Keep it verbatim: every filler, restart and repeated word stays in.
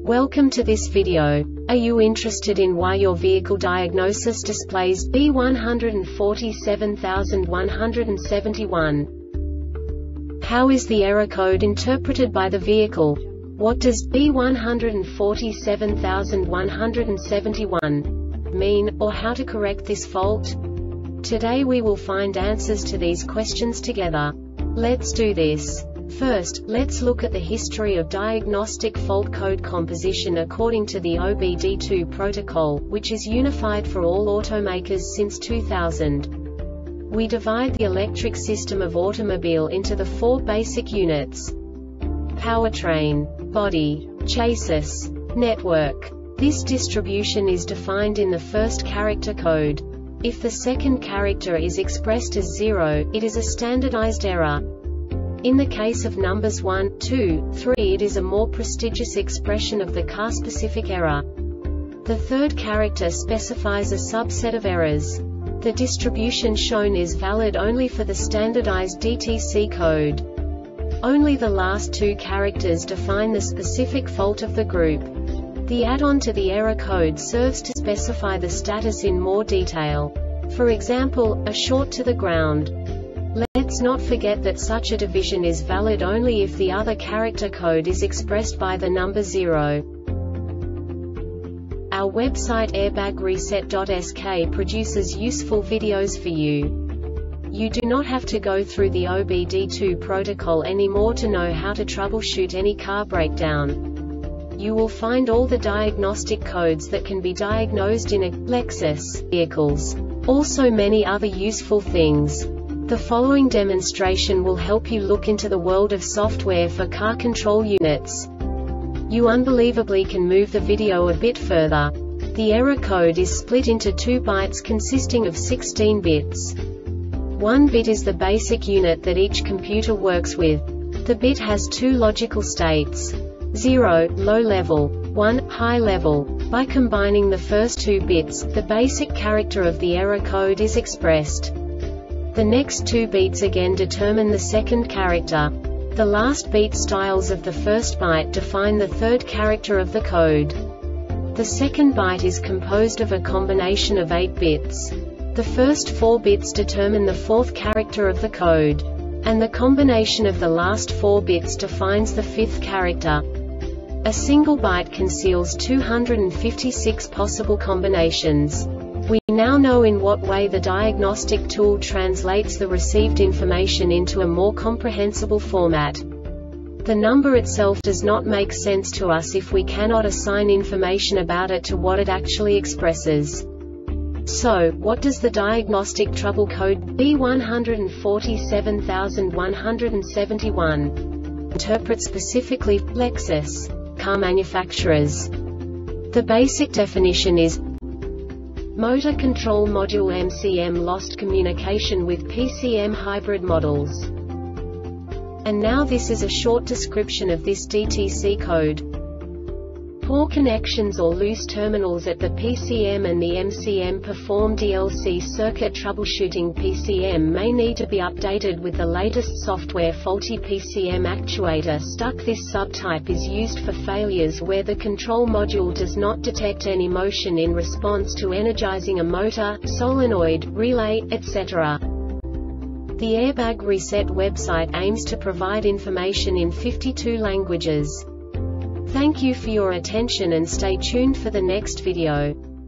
Welcome to this video. Are you interested in why your vehicle diagnosis displays B one four seven one seven one? How is the error code interpreted by the vehicle? What does B one four seven one seven one mean, or how to correct this fault? Today we will find answers to these questions together. Let's do this. First, let's look at the history of diagnostic fault code composition according to the O B D two protocol, which is unified for all automakers since two thousand. We divide the electric system of automobile into the four basic units: powertrain, body, chassis, network. This distribution is defined in the first character code. If the second character is expressed as zero, it is a standardized error. In the case of numbers one, two, three, it is a more prestigious expression of the car-specific error. The third character specifies a subset of errors. The distribution shown is valid only for the standardized D T C code. Only the last two characters define the specific fault of the group. The add-on to the error code serves to specify the status in more detail. For example, a short to the ground. Let's not forget that such a division is valid only if the other character code is expressed by the number zero. Our website airbag reset dot S K produces useful videos for you. You do not have to go through the O B D two protocol anymore to know how to troubleshoot any car breakdown. You will find all the diagnostic codes that can be diagnosed in a Lexus vehicles. Also many other useful things. The following demonstration will help you look into the world of software for car control units. You unbelievably can move the video a bit further. The error code is split into two bytes consisting of sixteen bits. One bit is the basic unit that each computer works with. The bit has two logical states: zero, low level, one, high level. By combining the first two bits, the basic character of the error code is expressed. The next two beats again determine the second character. The last beat styles of the first byte define the third character of the code. The second byte is composed of a combination of eight bits. The first four bits determine the fourth character of the code. And the combination of the last four bits defines the fifth character. A single byte conceals two hundred fifty-six possible combinations. We now know in what way the diagnostic tool translates the received information into a more comprehensible format. The number itself does not make sense to us if we cannot assign information about it to what it actually expresses. So, what does the diagnostic trouble code B one four seven one seven one interpret specifically for Lexus car manufacturers? The basic definition is Motor Control Module M C M lost communication with P C M hybrid models. And now this is a short description of this D T C code. Poor connections or loose terminals at the P C M and the M C M perform D L C circuit troubleshooting. P C M may need to be updated with the latest software. Faulty P C M actuator stuck. This subtype is used for failures where the control module does not detect any motion in response to energizing a motor, solenoid, relay, et cetera. The Airbag Reset website aims to provide information in fifty-two languages. Thank you for your attention and stay tuned for the next video.